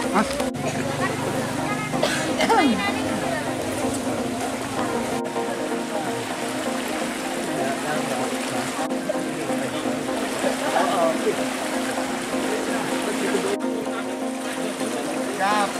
Mas. Siap.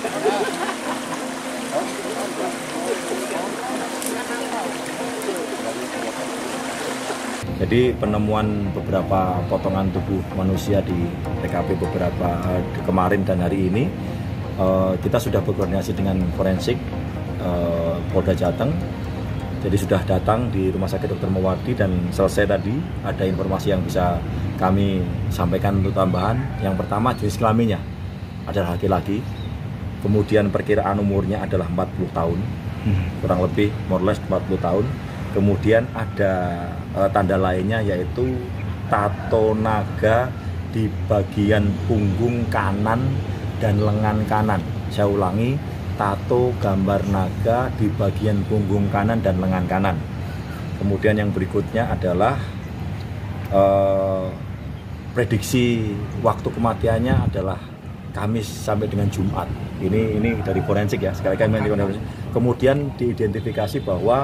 Jadi penemuan beberapa potongan tubuh manusia di TKP kemarin dan hari ini, kita sudah berkoordinasi dengan forensik Polda Jateng. Jadi sudah datang di Rumah Sakit Dr. Mewati dan selesai tadi ada informasi yang bisa kami sampaikan untuk tambahan. Yang pertama, jenis kelaminnya adalah laki-laki, kemudian perkiraan umurnya adalah 40 tahun, kurang lebih more or less 40 tahun. Kemudian ada tanda lainnya yaitu tato naga di bagian punggung kanan dan lengan kanan. Saya ulangi, tato gambar naga di bagian punggung kanan dan lengan kanan. Kemudian yang berikutnya adalah prediksi waktu kematiannya adalah Kamis sampai dengan Jumat. Ini dari forensik ya, sekali lagi. Kemudian diidentifikasi bahwa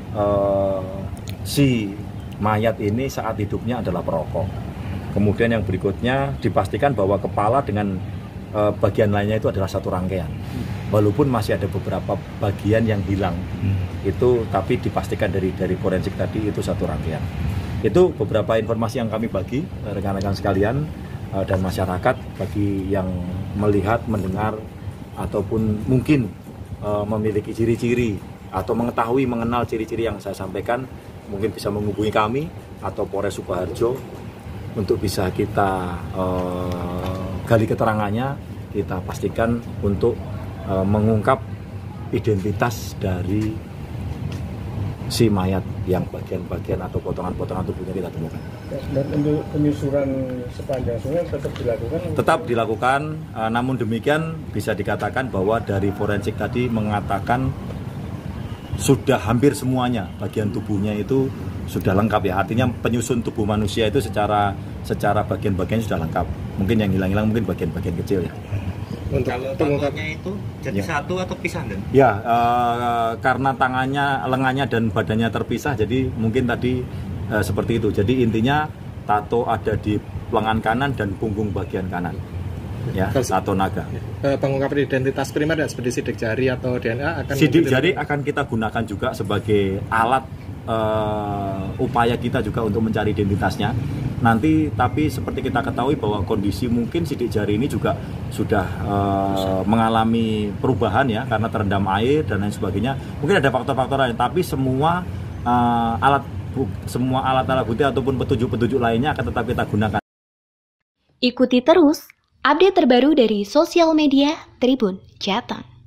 si mayat ini saat hidupnya adalah perokok. Kemudian yang berikutnya dipastikan bahwa kepala dengan bagian lainnya itu adalah satu rangkaian. Walaupun masih ada beberapa bagian yang hilang, itu tapi dipastikan dari forensik tadi itu satu rangkaian. Itu beberapa informasi yang kami bagi rekan-rekan sekalian dan masyarakat bagi yang melihat, mendengar ataupun mungkin memiliki ciri-ciri atau mengenal ciri-ciri yang saya sampaikan, mungkin bisa menghubungi kami atau Polres Sukoharjo untuk bisa kita gali keterangannya, kita pastikan untuk mengungkap identitas dari si mayat yang bagian-bagian atau potongan-potongan tubuhnya kita temukan. Dan untuk penyusuran sepanjang sungai tetap dilakukan? Tetap dilakukan, namun demikian bisa dikatakan bahwa dari forensik tadi mengatakan sudah hampir semuanya bagian tubuhnya itu sudah lengkap ya. Artinya penyusun tubuh manusia itu secara bagian-bagian sudah lengkap. Mungkin yang hilang-hilang mungkin bagian-bagian kecil ya. Untuk kalau tangannya itu jadi satu atau pisah dan? Ya, karena tangannya, lengannya dan badannya terpisah, jadi mungkin tadi seperti itu. Jadi intinya tato ada di lengan kanan dan punggung bagian kanan. Ya, tato naga. Pengungkapan identitas primer dan seperti sidik jari atau DNA akan sidik jari akan kita gunakan juga sebagai alat upaya kita juga untuk mencari identitasnya. Nanti tapi seperti kita ketahui bahwa kondisi mungkin sidik jari ini juga sudah mengalami perubahan ya karena terendam air dan lain sebagainya. Mungkin ada faktor-faktor lain, tapi semua alat bukti ataupun petunjuk-petunjuk lainnya akan tetap kita gunakan. Ikuti terus update terbaru dari sosial media Tribun Jateng.